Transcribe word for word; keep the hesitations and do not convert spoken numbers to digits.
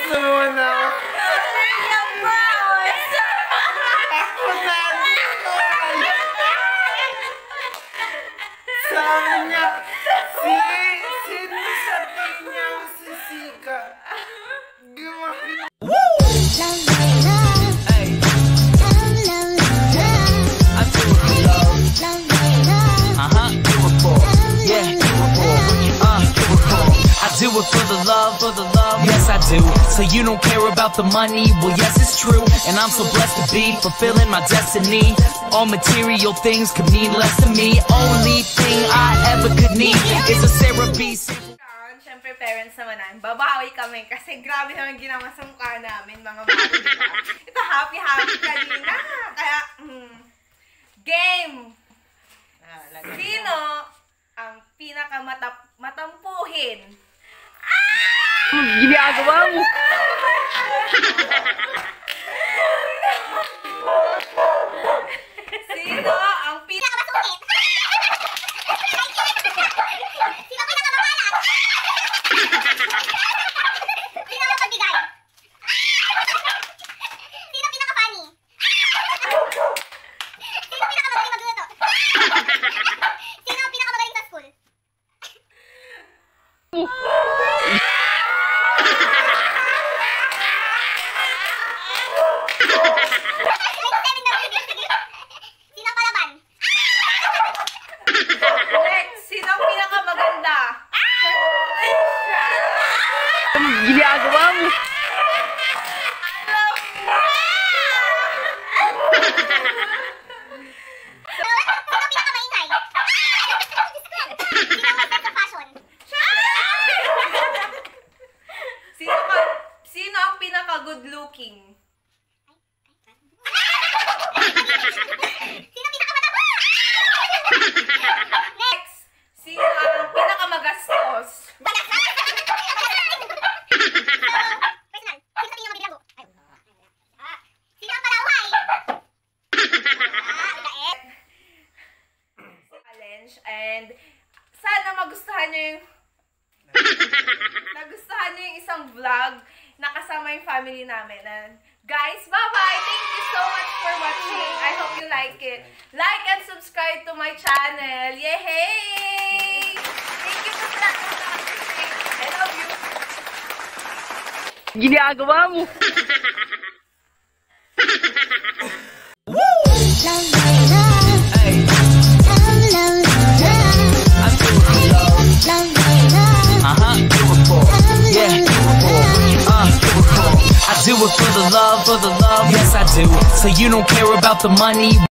Gusto mo na? Ako na! Sabi niya, si, sino sa niya si Sika? Gumaki. Do it for the love, for the love, yes I do. So you don't care about the money, well yes it's true. And I'm so blessed to be fulfilling my destiny. All material things could mean less to me. Only thing I ever could need is a therapy. Siyempre parents naman namin, babawi kami kasi grabe naman ginawa sa mukha namin mga mga. Ito happy happy kanina. Kaya, mm, game! Sino ang pinakamatampuhin? Ginagawa mo. Sino ang pinakamasungit? Sino pinakamabalat? Sino ang pagbigay? Sino pinaka-funny? Sino pinakamagaling magluto? Sino ang pinakamagaling sa school? Ginagawa mo. Sino ka, sino ang pinaka-good looking? Sino pinaka-mataba? Next, sino ang pinaka-magastos? And sana magustuhan nyo yung nagustuhan nyo yung isang vlog na kasama yung family namin. And guys, bye-bye! Thank you so much for watching. I hope you like it. Like and subscribe to my channel. Yay! Thank you for watching. I love you. Ginagawa mo. I do it for the love, for the love, yes I do. So you don't care about the money.